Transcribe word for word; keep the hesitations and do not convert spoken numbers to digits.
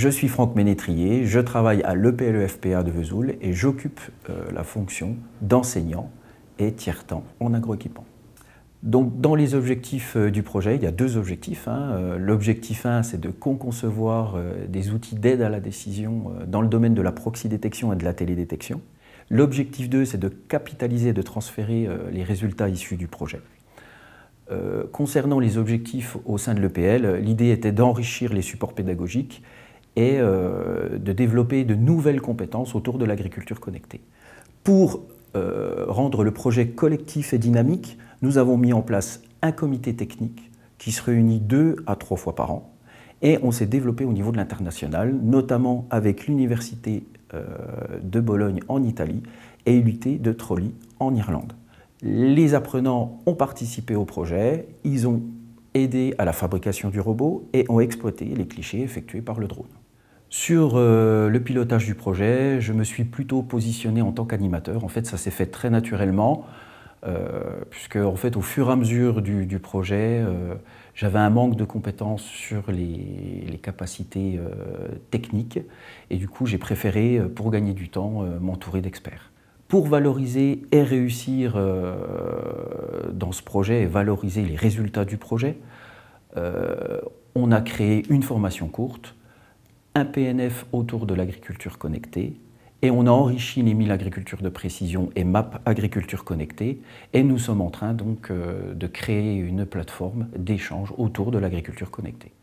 Je suis Franck Ménétrier, je travaille à l'E P L E F P A de Vesoul et j'occupe euh, la fonction d'enseignant et tiers-temps en agroéquipement. Donc, dans les objectifs euh, du projet, il y a deux objectifs. Hein. Euh, L'objectif un, c'est de co-concevoir euh, des outils d'aide à la décision euh, dans le domaine de la proxy-détection et de la télédétection. L'objectif deux, c'est de capitaliser et de transférer euh, les résultats issus du projet. Euh, concernant les objectifs au sein de l'E P L, l'idée était d'enrichir les supports pédagogiques et euh, de développer de nouvelles compétences autour de l'agriculture connectée. Pour euh, rendre le projet collectif et dynamique, nous avons mis en place un comité technique qui se réunit deux à trois fois par an et on s'est développé au niveau de l'international, notamment avec l'Université euh, de Bologne en Italie et l'U T de Trolli en Irlande. Les apprenants ont participé au projet, ils ont aidé à la fabrication du robot et ont exploité les clichés effectués par le drone. Sur euh, le pilotage du projet, je me suis plutôt positionné en tant qu'animateur. En fait, ça s'est fait très naturellement, euh, puisque en fait, au fur et à mesure du, du projet, euh, j'avais un manque de compétences sur les, les capacités euh, techniques, et du coup, j'ai préféré, pour gagner du temps, euh, m'entourer d'experts. Pour valoriser et réussir euh, dans ce projet et valoriser les résultats du projet, euh, on a créé une formation courte, un P N F autour de l'agriculture connectée et on a enrichi les mille agricultures de précision et M A P agriculture connectée et nous sommes en train donc euh, de créer une plateforme d'échange autour de l'agriculture connectée.